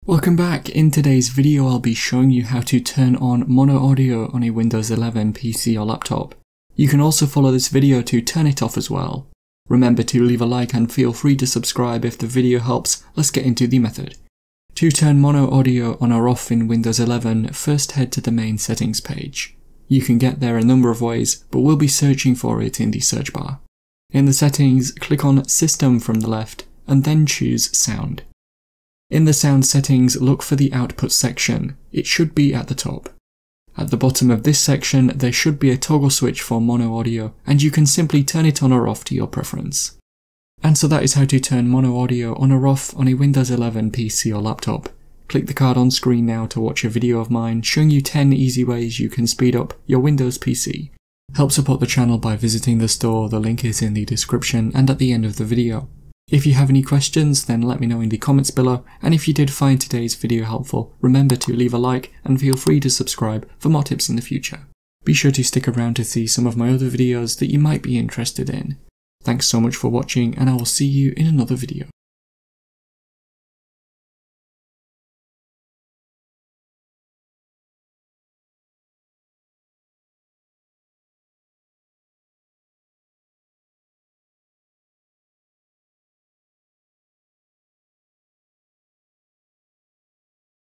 Welcome back. In today's video I'll be showing you how to turn on mono audio on a Windows 11 PC or laptop. You can also follow this video to turn it off as well. Remember to leave a like and feel free to subscribe if the video helps. Let's get into the method. To turn mono audio on or off in Windows 11, first head to the main settings page. You can get there a number of ways, but we'll be searching for it in the search bar. In the settings, click on System from the left and then choose Sound. In the sound settings, look for the output section. It should be at the top. At the bottom of this section, there should be a toggle switch for mono audio, and you can simply turn it on or off to your preference. And so that is how to turn mono audio on or off on a Windows 11 PC or laptop. Click the card on screen now to watch a video of mine showing you 10 easy ways you can speed up your Windows PC. Help support the channel by visiting the store, the link is in the description and at the end of the video. If you have any questions, then let me know in the comments below, and if you did find today's video helpful, remember to leave a like and feel free to subscribe for more tips in the future. Be sure to stick around to see some of my other videos that you might be interested in. Thanks so much for watching, and I will see you in another video.